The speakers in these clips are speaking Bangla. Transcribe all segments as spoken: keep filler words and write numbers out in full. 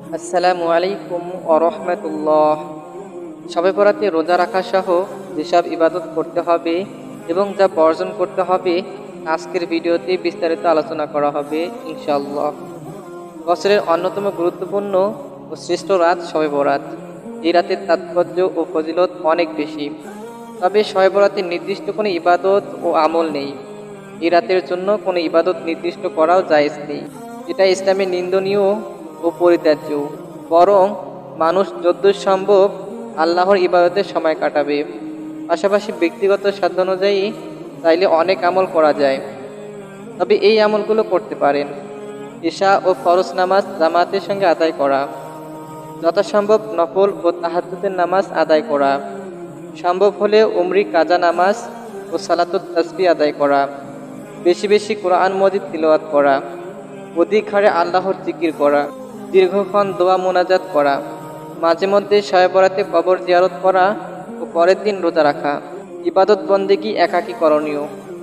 আসসালামু আলাইকুম ওয়া রাহমাতুল্লাহ। শবে বরাতে রোজা রাখা সহ যেসব ইবাদত করতে হবে এবং যা বর্জন করতে হবে আজকের ভিডিওতে বিস্তারিত আলোচনা করা হবে ইনশাআল্লাহ। বছরের অন্যতম গুরুত্বপূর্ণ ও শ্রেষ্ঠ রাত শবে বরাত। এই রাতের তাৎপর্য ও ফজিলত অনেক বেশি, তবে শবে বরাতের নির্দিষ্ট কোনো ইবাদত ও আমল নেই। এই রাতের জন্য কোনো ইবাদত নির্দিষ্ট করাও জায়েজ নেই, এটা ইসলামে নিন্দনীয় ও পরিত্যাজ্য। বরং মানুষ যদ্দূর সম্ভব আল্লাহর ইবাদতের সময় কাটাবে। পাশাপাশি ব্যক্তিগত সাধ্য অনুযায়ী চাইলে অনেক আমল করা যায়, তবে এই আমলগুলো করতে পারেন: ইশা ও ফরজ নামাজ জামাতের সঙ্গে আদায় করা, যথাসম্ভব নফল ও তাহাজ্জুদের নামাজ আদায় করা, সম্ভব হলে উমরি কাজা নামাজ ও সালাতুত তাসবিহ আদায় করা, বেশি বেশি কোরআন মজিদ তিলাওয়াত করা, অধিক হারে আল্লাহর জিকির করা, দীর্ঘক্ষণ দোয়া মোনাজাত করা, মাঝে মধ্যে শবে বরাতে কবর জিয়ারত করা ও পরের দিন রোজা রাখা। ইবাদত বন্দেগী একাকী করণীয়।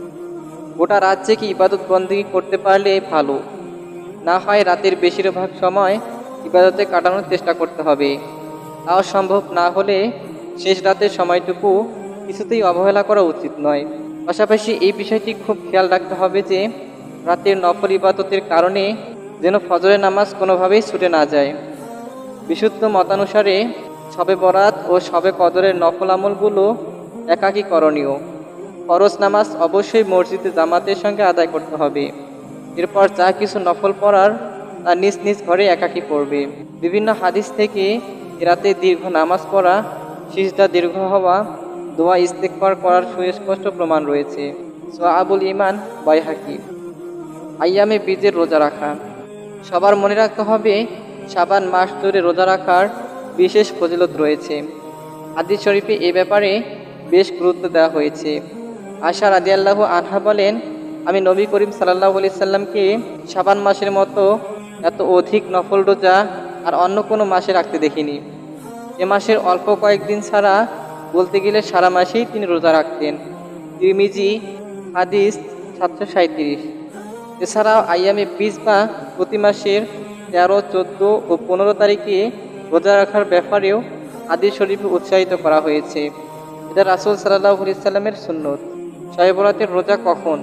গোটা রাত জেগে ইবাদত বন্দেগী করতে পারলে ভালো, না হয় রাতের বেশিরভাগ সময় ইবাদতে কাটানোর চেষ্টা করতে হবে। তাও সম্ভব না হলে শেষ রাতের সময়টুকু কিছুতেই অবহেলা করা উচিত নয়। পাশাপাশি এই বিষয়টি খুব খেয়াল রাখতে হবে যে রাতের নফল ইবাদতের কারণে যেন ফজরের নামাজ কোনোভাবেই ছুটে না যায়। বিশুদ্ধ মতানুসারে শবে বরাত ও শবে কদরের নফল আমলগুলো একাকী করণীয়। ফরজ নামাজ অবশ্যই মসজিদে জামাতের সঙ্গে আদায় করতে হবে। এরপর যা কিছু নফল পড়ার তা নিজ নিজ ঘরে একাকী পড়বে। বিভিন্ন হাদিস থেকে রাতে দীর্ঘ নামাজ পড়া, সিজদা দীর্ঘ হওয়া, দোয়া ইস্তেগফার করার সুস্পষ্ট প্রমাণ রয়েছে। সোয়াবুল ইমান বাইহাকি। আইয়ামে বীজের রোজা রাখা। সবার মনে রাখতে হবে শাবান মাস ধরে রোজা রাখার বিশেষ ফজিলত রয়েছে। হাদিস শরীফে এ ব্যাপারে বেশ গুরুত্ব দেওয়া হয়েছে। আশা রাদিয়াল্লাহু আনহা বলেন, আমি নবী করিম সাল্লাল্লাহু আলাইহি সাল্লামকে শাবান মাসের মতো এত অধিক নফল রোজা আর অন্য কোনো মাসে রাখতে দেখিনি। এ মাসের অল্প কয়েকদিন ছাড়া বলতে গেলে সারা মাসেই তিনি রোজা রাখতেন। তিরমিজি হাদিস সাতশো সাঁইত্রিশ। এছাড়াও আইয়ামে বীজ বা প্রতি মাসের তেরো, চোদ্দো ও পনেরো তারিখে রোজা রাখার ব্যাপারেও হাদিস শরীফে উৎসাহিত করা হয়েছে। এটা রাসূল সাল্লাল্লাহু আলাইহি সাল্লামের সুন্নত। শবে বরাতের রোজা কখন?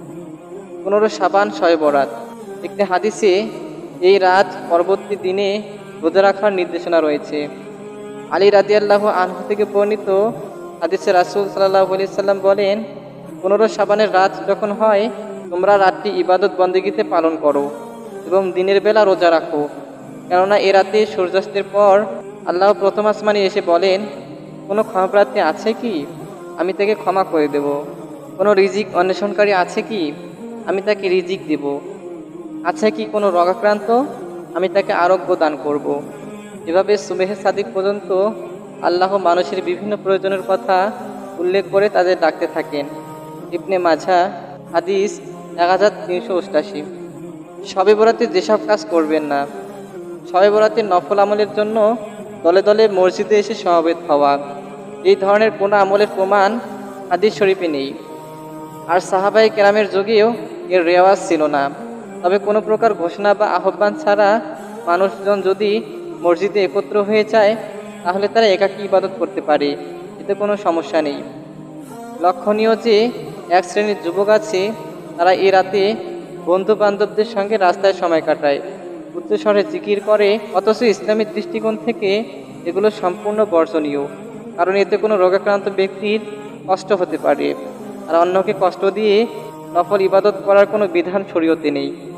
পনেরো শাবান শবে বরাত। একটি হাদিসে এই রাত পরবর্তী দিনে রোজা রাখার নির্দেশনা রয়েছে। আলী রাদিয়াল্লাহু আনহু থেকে বর্ণিত হাদিসে রাসূল সাল্লাল্লাহু আলাইহি সাল্লাম বলেন, পনেরো শাবানের রাত যখন হয় তোমরা রাতটি ইবাদত বন্দেগীতে পালন করো এবং দিনের বেলা রোজা রাখো, কেননা এ রাতে সূর্যাস্তের পর আল্লাহ প্রথম আসমানে এসে বলেন, কোনো ক্ষমাপ্রার্থী আছে কি? আমি তাকে ক্ষমা করে দেব। কোনো রিজিক অন্বেষণকারী আছে কি? আমি তাকে রিজিক দেব। আছে কি কোনো রোগাক্রান্ত? আমি তাকে আরোগ্য দান করব। এভাবে সুবহে সাদিক পর্যন্ত আল্লাহ মানুষের বিভিন্ন প্রয়োজনের কথা উল্লেখ করে তাদের ডাকতে থাকেন। ইবনে মাঝা হাদিস এক হাজার তিনশো অষ্টাশি। শবে বরাতে যেসব কাজ করবেন না। শবে বরাতের নফল আমলের জন্য দলে দলে মসজিদে এসে সমবেত হওয়া, এই ধরনের কোনো আমলের প্রমাণ হাদিস শরীফে নেই। আর সাহাবায়ে কেরামের যুগেও এর রেওয়াজ ছিল না। তবে কোনো প্রকার ঘোষণা বা আহ্বান ছাড়া মানুষজন যদি মসজিদে একত্র হয়ে যায় তাহলে তারা একাকী ইবাদত করতে পারে, এতে কোনো সমস্যা নেই। লক্ষণীয় যে এক শ্রেণীর যুবক আছে, তারা এ রাতে বন্ধু বান্ধবদের সঙ্গে রাস্তায় সময় কাটায়, উচ্চস্বরে জিকির করে, অথচ ইসলামের দৃষ্টিকোণ থেকে এগুলো সম্পূর্ণ বর্জনীয়। কারণ এতে কোনো রোগাক্রান্ত ব্যক্তির কষ্ট হতে পারে, আর অন্যকে কষ্ট দিয়ে নফল ইবাদত করার কোনো বিধান শরীয়তে নেই।